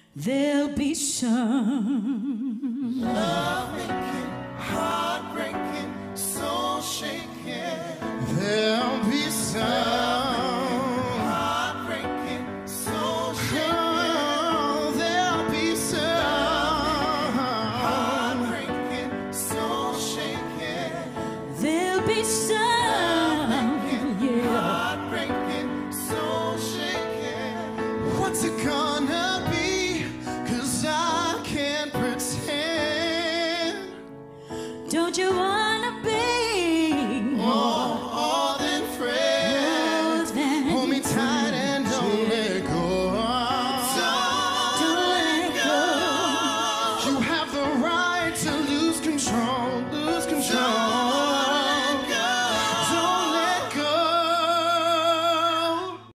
There'll be some love-making, heartbreaking, soul-shaking. There'll be some heartbreaking, soul-shaking. Oh, there'll be some heartbreaking, soul-shaking. There'll be some heartbreaking, soul-shaking. What's it gonna be? 'Cause I can't pretend. Don't you want